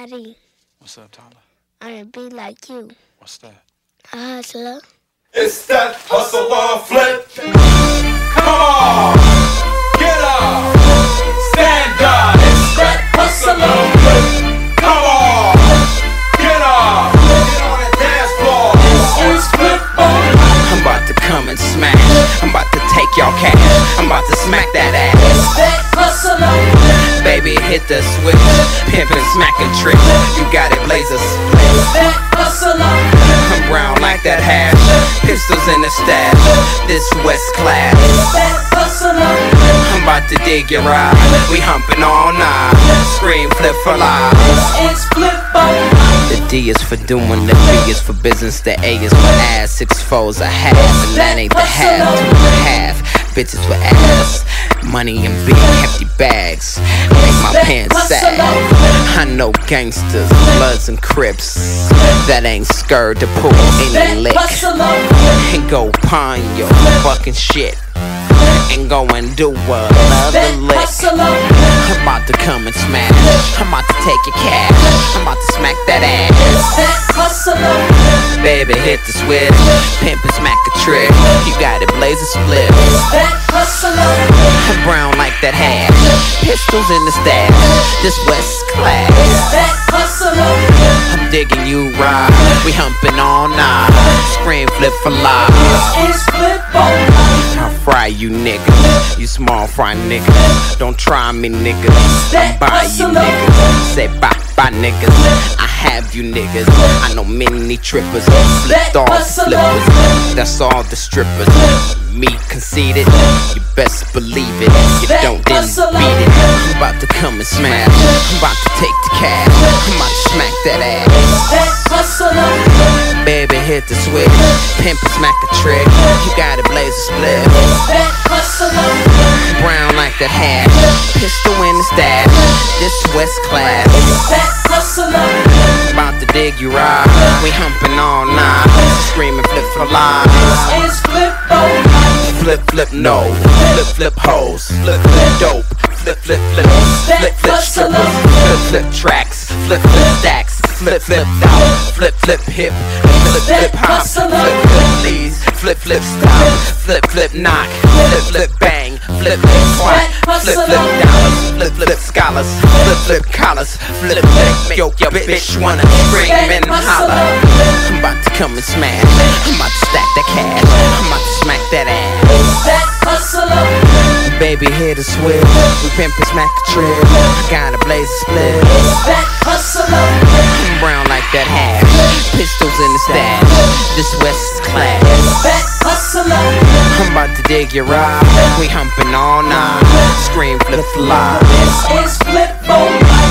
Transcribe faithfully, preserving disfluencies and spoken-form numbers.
Daddy, What's up, Tyler? I wanna be like you. What's that? A hustler. It's that hustle or flip. Come on, get up, stand up. It's that hustle or flip. Come on, get up, get on the dance floor. It's flip on. I'm about to come and smash. I'm about to take y'all cash. I'm about to smack that ass. It's that hustle or flip. Baby, hit the switch. Pimpin', smackin' trick. You got it, blazers. It's that hustle or flip. I'm brown like that hash. Pistols in the stash. This West class. It's that hustle or flip. I'm about to dig your ride. We humpin' all night. Scream, flip for life. It's flip on. The D is for doing, the B is for business, the A is for ass, six fours a half, and that ain't the half, two and a half, bitches with ass, money and big hefty bags, make my pants sag. I know gangsters, Bloods and Crips, that ain't scared to pull any lick, and go pawn your fucking shit, and go and do another lick. I'm about to come and smash, I'm about to take your cash, I'm about to smack that ass. Baby, hit the switch, pimp and smack a trick. You got it, blaze a split. I'm brown like that hash, pistols in the stash. This West class. I'm digging you right, we humping all night. Scream, flip for life. I'll fry you niggas, you small fry niggas. Don't try me niggas, I'm by you niggas. Say bye bye niggas, I have you niggas. I know many trippers, flipped off flippers. That's all the strippers. Me conceited, you best believe it. You don't then beat it. I'm about to come and smash, I'm about to take the cash, I'm about to smack that ass. Baby, hit the switch, pimp and smack a trick. You got it, blaze a split. Brown like that hash, pistol in the stash. This West class. About to dig you right, we humping all night. Screaming flip for life. Flip, flip, no. Flip, flip, hoes. Flip, flip, dope. Flip, flip, flip. Flip, flip, strippers. Flip, flip, tracks. Flip, flip, stacks. Flip, flip, down. Flip, flip, hip. Flip, flip, hop. Flip, flip, please. Flip, flip, stop. Flip, flip, knock. Flip, flip, bang. Flip, flip, swat. Flip, flip, dollars. Flip, flip, scholars. Flip, flip, collars. Flip, flip, yo, your bitch wanna scream and holler. I'm about to come and smash. I'm about to stack that cash. I'm about to smack that ass. Baby, hit a switch. We pimp and smack a trick. I got a blaze a split. I'm brown like that hash. Pistols in the stash. This West class. I'm about to dig your ride. We humping all night. Scream flip for life. It's flip on.